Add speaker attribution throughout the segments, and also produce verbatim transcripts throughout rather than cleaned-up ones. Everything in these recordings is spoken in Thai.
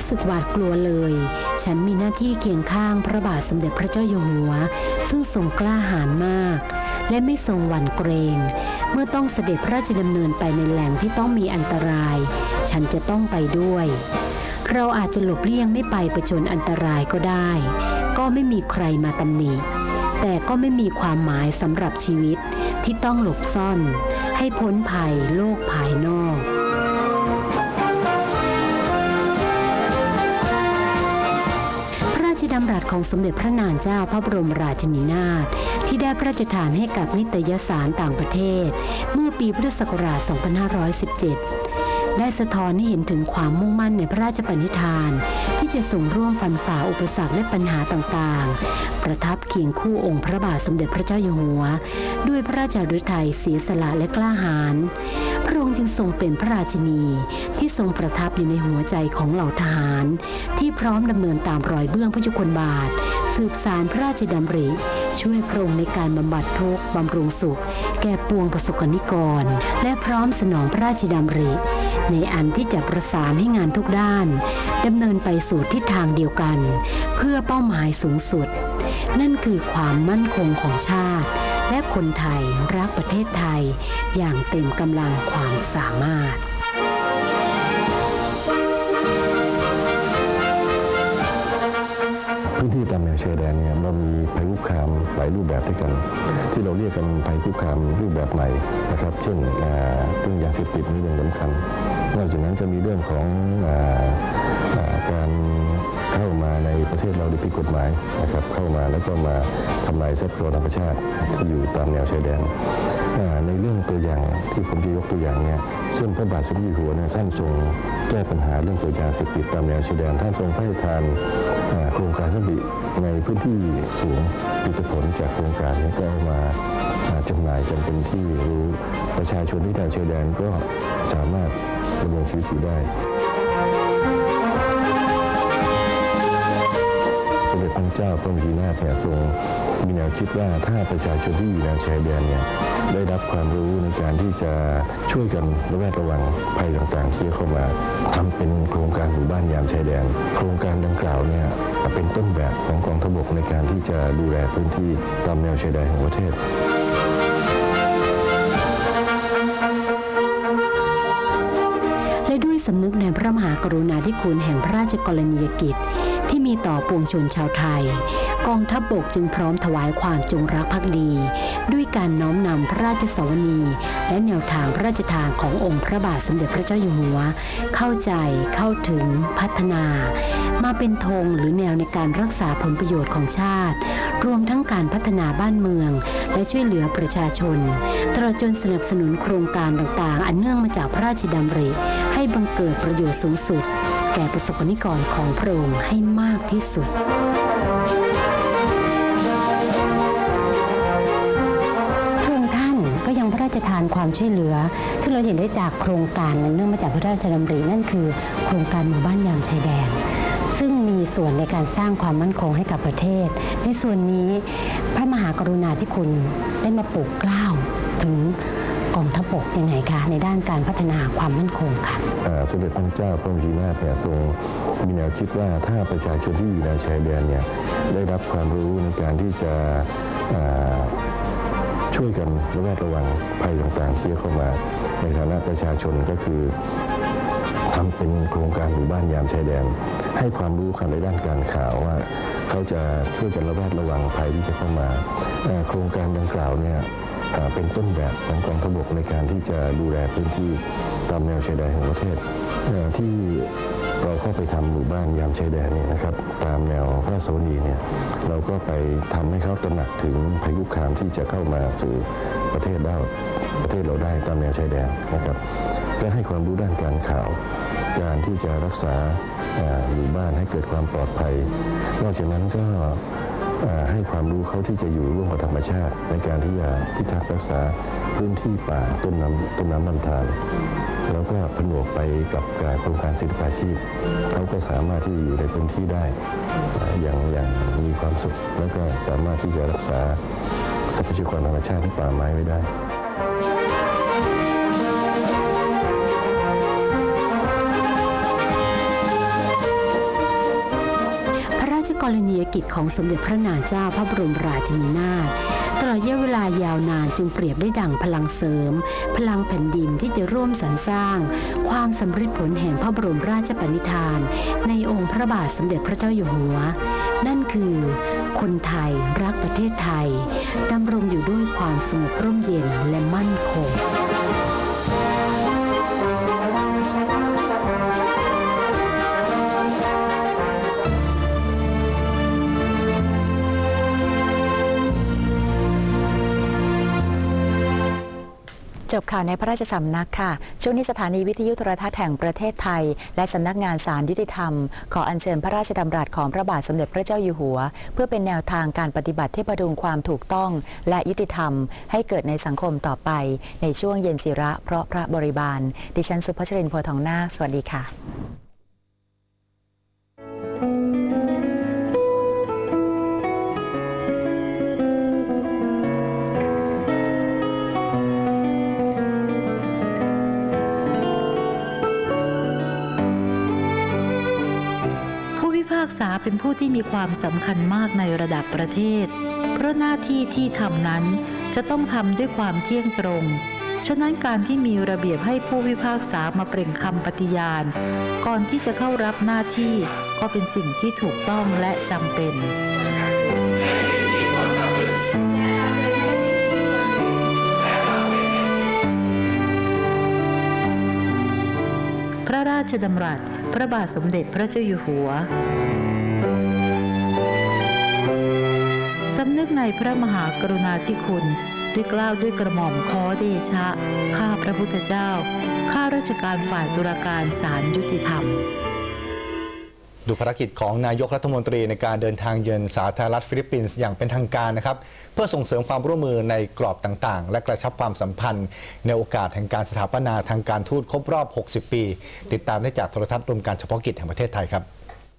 Speaker 1: สึกหวาดกลัวเลยฉันมีหน้าที่เคียงข้างพระบาทสมเด็จพระเจ้าอยู่หัวซึ่งทรงกล้าหาญมากและไม่ทรงหวั่นเกรงเมื่อต้องเสด็จพระราชดำเนินไปในแหล่งที่ต้องมีอันตรายฉันจะต้องไปด้วยเราอาจจะหลบเลี่ยงไม่ไปผจญอันตรายก็ได้ก็ไม่มีใครมาตำหนิแต่ก็ไม่มีความหมายสำหรับชีวิตที่ต้องหลบซ่อนให้พ้นภัยโลกภายนอกพระราชดำรัสของสมเด็จพระนางเจ้าพระบรมราชินีนาถที่ได้พระราชทานให้กับนิตยสารต่างประเทศเมื่อปีพุทธศักราช สองพันห้าร้อยสิบเจ็ดได้สะท้อนให้เห็นถึงความมุ่งมั่นในพระราชปณิธานที่จะส่งร่วมฟันฝ่าอุปสรรคและปัญหาต่างๆประทับเคียงคู่องค์พระบาทสมเด็จพระเจ้าอยู่หัวด้วยพระราชฤทัยเสียสละและกล้าหาญพระองค์จึงทรงเป็นพระราชินีที่ทรงประทับอยู่ในหัวใจของเหล่าทหารที่พร้อมดำเนินตามรอยเบื้องพระยุคลบาทสืบสานพระราชดำริช่วยพระองค์ในการบำบัดทุกข์บำรุงสุขแก่ปวงประสบกนิกรและพร้อมสนองพระราชดำริในอันที่จะประสานให้งานทุกด้านดำเนินไปสู่ทิศทางเดียวกันเพื่อเป้าหมายสูงสุดนั่นคือความมั่นคงของชาติและคนไทยรักประเทศไทยอย่างเต็มกำลังความสามารถ
Speaker 2: พื้นที่ตามแนวชายแดนเนี่ยเรามีภัยคุกคามหลายรูปแบบด้วยกันที่เราเรียกกันภัยคุกคามรูปแบบใหม่นะครับเช่นเรื่องยาเสพติดนี่เรื่องสำคัญนอกจากนั้นก็มีเรื่องของการเข้ามาในประเทศเราโดยผิดกฎหมายนะครับเข้ามาแล้วก็มาทำลายทรัพยากรธรรมชาติที่อยู่ตามแนวชายแดนในเรื่องตัวอย่างที่ผมจะยกตัวอย่างเนี่ยเช่นพระบาทสมเด็จอยู่หัวเนี่ยท่านทรงแก้ปัญหาเรื่องตัวยาเสพติดตามแนวชายแดนท่านทรงพระราชทานโครงการสันติในพื้นที่สูงผลผลจากโครงการนี้ก็เอามาจำหน่ายกันเป็นที่รู้ประชาชนที่แถวชายแดนก็สามารถดำรงชีวิตอยู่ได้สมเด็จพระเจ้าพระมหินาถเนี่ยทรงมีแนวคิดว่าถ้าประชาชนที่อยู่แนวชายแดนเนี่ยได้รับความรู้ในการที่จะช่วยกันระแวดระวังภัยต่างๆที่เข้ามาทำเป็นโครงการหมู่บ้านยามชายแดนโครงการดังกล่าวเนี่ยเป็นต้นแบบของกองทัพบกในการที่จะดูแลพื้นที่ตามแนวชายแดนของประเทศ
Speaker 1: และด้วยสำนึกในพระมหากรุณาธิคุณแห่งพระราชกรณียกิจที่มีต่อปวงชนชาวไทยกองทัพบกจึงพร้อมถวายความจงรักภักดีด้วยการน้อมนำพระราชสวนีและแนวทางพระราชทานขององค์พระบาทสมเด็จพระเจ้าอยู่หัวเข้าใจเข้าถึงพัฒนามาเป็นธงหรือแนวในการรักษาผลประโยชน์ของชาติรวมทั้งการพัฒนาบ้านเมืองและช่วยเหลือประชาชนตลอดจนสนับสนุนโครงการต่างๆอันเนื่องมาจากพระราชดำริให้บังเกิดประโยชน์สูงสุดแก่ประสบกนิกรของพระองค์ให้มากที่สุดพระองค์ท่านก็ยังพระราชทานความช่วยเหลือซึ่งเราเห็นได้จากโครงการเนื่องมาจากพระราชดำรินั่นคือโครงการหมู่บ้านยามชายแดนซึ่งมีส่วนในการสร้างความมั่นคงให้กับประเทศในส่วนนี้พระมหากรุณาธิคุณได้มาปลูกเกล้าถึงกองทัพบกยังไงคะในด้านการพัฒนาความมั่นคงค่ะ
Speaker 2: สมเด็จพระเจ้าพระมหินาถเนี่ยทรงมีแนวคิดว่าถ้าประชาชนที่อยู่แนวชายแดนเนี่ยได้รับความรู้ในการที่จะช่วยกันระแวดระวังภัยต่างๆที่เข้ามาในฐานะประชาชนก็คือทำเป็นโครงการหมู่บ้านยามชายแดนให้ความรู้กันในด้านการข่าวว่าเขาจะช่วยกันระแวดระวังภัยที่จะเข้ามาโครงการดังกล่าวเนี่ยเป็นต้นแบบของกองทัพบกในการที่จะดูแลพื้นที่ตามแนวชายแดนของประเทศที่เราเข้าไปทำหมู่บ้านยามชายแดนเนี่ยนะครับตามแนวพระราชวนีเนี่ยเราก็ไปทำให้เขาตระหนักถึงภัยคุกคามที่จะเข้ามาสู่ประเทศได้ประเทศเราได้ตามแนวชายแดนนะครับก็ให้ความรู้ด้านการข่าวการที่จะรักษาหมู่บ้านให้เกิดความปลอดภัยนอกจากนั้นก็ให้ความรู้เขาที่จะอยู่ร่วมกับธรรมชาติในการที่จะพิทักษ์รักษาพื้นที่ป่าต้นน้ำต้นน้ำลำธารแล้วก็ผนวกไปกับการโครงการศิลปาชีพเขาก็สามารถที่อยู่ในพื้นที่ได้อย่างอย่างมีความสุขแล้วก็สามารถที่จะรักษาทรัพยากรธรรมชาติที่ป่าไม้ไว้ได้
Speaker 1: กรณียกิจของสมเด็จพระนางเจ้าพระบรมราชินีนาถตลอดระยะเวลายาวนานจึงเปรียบได้ดั่งพลังเสริมพลังแผ่นดินที่จะร่วมสรรสร้างความสำเร็จผลแห่งพระบรมราชปณิธานในองค์พระบาทสมเด็จพระเจ้าอยู่หัวนั่นคือคนไทยรักประเทศไทยดำรงอยู่ด้วยความสงบร่มเย็นและมั่นคง
Speaker 3: จบข่าวในพระราชสำนักค่ะช่วงนี้สถานีวิทยุโทรทัศน์แห่งประเทศไทยและสำนักงานศาลยุติธรรมขออัญเชิญพระราชดำรัสของพระบาทสมเด็จพระเจ้าอยู่หัวเพื่อเป็นแนวทางการปฏิบัติที่ประดุงความถูกต้องและยุติธรรมให้เกิดในสังคมต่อไปในช่วงเย็นศิระเพราะพระบริบาลดิฉันสุภชรินทร์ โพธิ์ทองนาคสวัสดีค่ะ
Speaker 4: ผู้พิพากษาเป็นผู้ที่มีความสำคัญมากในระดับประเทศเพราะหน้าที่ที่ทำนั้นจะต้องทำด้วยความเที่ยงตรงฉะนั้นการที่มีระเบียบให้ผู้พิพากษามาเปล่งคำปฏิญาณก่อนที่จะเข้ารับหน้าที่ก็เป็นสิ่งที่ถูกต้องและจำเป็นพระราชดำรัสพระบาทสมเด็จพระเจ้าอยู่หัวสำนึกในพระมหากรุณาธิคุณด้วยเกล้าด้วยกระหม่อมขอเดชะข้าพระพุทธเจ้าข้าราชการฝ่ายตุลาการศาลยุติธรรม
Speaker 5: ดูภารกิจของนายกรัฐมนตรีในการเดินทางเยือนสาธารณรัฐฟิลิปปินส์อย่างเป็นทางการนะครับเพื่อส่งเสริมความร่วมมือในกรอบต่างๆและกระชับความสัมพันธ์ในโอกาสแห่งการสถาปนาทางการทูตครบรอบหกสิบปีติดตามได้จากโทรทัศน์รวมการเฉพาะกิจแห่งประเทศไทยครับ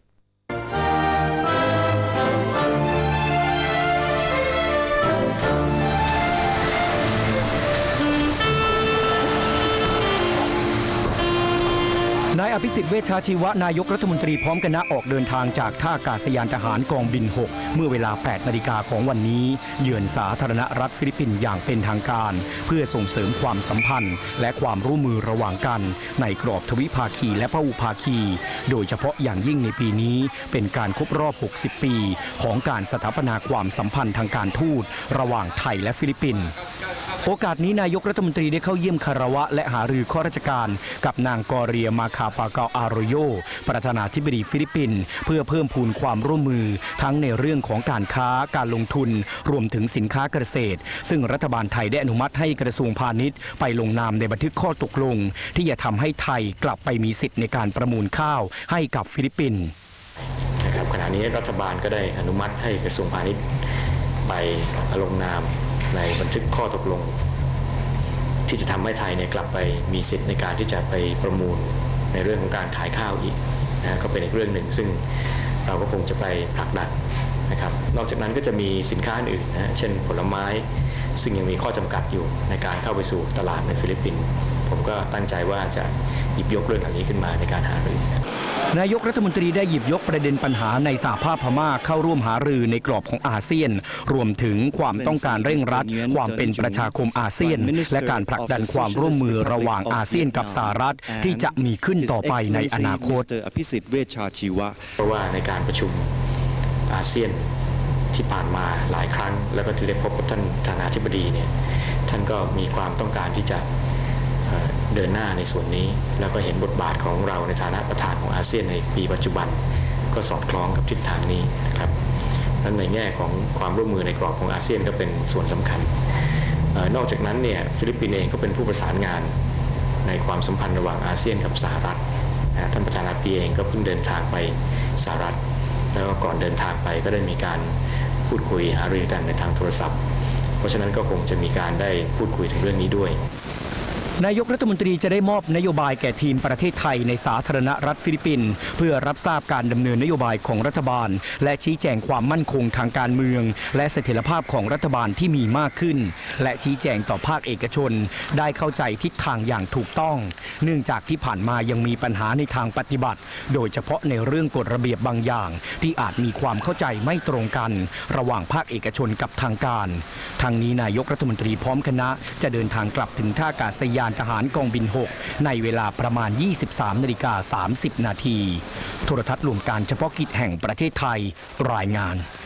Speaker 6: นายอภิสิทธิ์เวชชาชีวะนายกรัฐมนตรีพร้อมคณะออกเดินทางจากท่าอากาศยานทหารกองบินหกเมื่อเวลาแปดนาฬิกาของวันนี้เยือนสาธารณรัฐฟิลิปปินส์อย่างเป็นทางการเพื่อส่งเสริมความสัมพันธ์และความร่วมมือระหว่างกันในกรอบทวิภาคีและพหุภาคีโดยเฉพาะอย่างยิ่งในปีนี้เป็นการครบรอบหกสิบปีของการสถาปนาความสัมพันธ์ทางการทูตระหว่างไทยและฟิลิปปินส์โอกาสนี้นายกรัฐมนตรีได้เข้าเยี่ยมคารวะและหารือข้าราชการกับนางกอเรียมาคาปาเกาอาโรโยประธานาธิบดีฟิลิปปินส์เพื่อเพิ่มพูนความร่วมมือทั้งในเรื่องของการค้าการลงทุนรวมถึงสินค้าเกษตรซึ่งรัฐบาลไทยได้อนุมัติให้กระทรวงพาณิชย์ไปลงนามในบันทึกข้อตกลงที่จะทำให้ไทยกลับไปมีสิทธิ์ในการประมูลข้าวให้กับฟิลิปปินส์
Speaker 7: นะครับขณะนี้รัฐบาลก็ได้อนุมัติให้กระทรวงพาณิชย์ไปลงนามในบันทึกข้อตกลงที่จะทำให้ไทยเนี่ยกลับไปมีสิทธิ์ในการที่จะไปประมูลในเรื่องของการขายข้าวอีกนะก็เป็นอีกเรื่องหนึ่งซึ่งเราก็คงจะไปผลักดันนะครับนอกจากนั้นก็จะมีสินค้าอื่นนะเช่นผลไม้ซึ่งยังมีข้อจำกัดอยู่ในการเข้าไปสู่ตลาดในฟิลิปปินส์ผมก็ตั้งใจว่าจะหยิบยกเรื่องเหล่านี้ขึ้นมาในการหารือ
Speaker 6: นายกรัฐมนตรีได้หยิบยกประเด็นปัญหาในสหภาพพม่าเข้าร่วมหารือในกรอบของอาเซียนรวมถึงความต้องการเร่งรัดความเป็นประชาคมอาเซียนและการผลักดันความร่วมมือระหว่างอาเซียนกับสหรัฐที่จะมีขึ้นต่อไปในอนาคต
Speaker 7: อภิสิทธิ์เวชชาชีวะเพราะว่าในการประชุมอาเซียนที่ผ่านมาหลายครั้งแล้วก็ที่ได้พบกับท่านประธานาธิบดีเนี่ยท่านก็มีความต้องการที่จะเดินหน้าในส่วนนี้แล้วก็เห็นบทบาทของเราในฐานะประธานของอาเซียนในปีปัจจุบันก็สอดคล้องกับทิศทางนี้ครับนั้นในแง่ของความร่วมมือในกรอบของอาเซียนก็เป็นส่วนสำคัญนอกจากนั้นเนี่ยฟิลิปปินส์เองก็เป็นผู้ประสานงานในความสัมพันธ์ระหว่างอาเซียนกับสหรัฐท่านประธานาธิบดีเองก็เพิ่งเดินทางไปสหรัฐแล้วก็ก่อนเดินทางไปก็ได้มีการพูดคุยหารือกันในทางโทรศัพท์เพราะฉะนั้นก็คงจะมีการได้พูดคุยถึงเรื่องนี้ด้วย
Speaker 6: นายกรัฐมนตรีจะได้มอบนโยบายแก่ทีมประเทศไทยในสาธารณรัฐฟิลิปปินส์เพื่อรับทราบการดำเนินนโยบายของรัฐบาลและชี้แจงความมั่นคงทางการเมืองและเสถียรภาพของรัฐบาลที่มีมากขึ้นและชี้แจงต่อภาคเอกชนได้เข้าใจทิศทางอย่างถูกต้องเนื่องจากที่ผ่านมายังมีปัญหาในทางปฏิบัติโดยเฉพาะในเรื่องกฎระเบียบบางอย่างที่อาจมีความเข้าใจไม่ตรงกันระหว่างภาคเอกชนกับทางการทางนี้นายกรัฐมนตรีพร้อมคณะจะเดินทางกลับถึงท่าอากาศยานทหารกองบินหกในเวลาประมาณ ยี่สิบสามนาฬิกาสามสิบนาทีโทรทัศน์รวมการเฉพาะกิจแห่งประเทศไทยรายงาน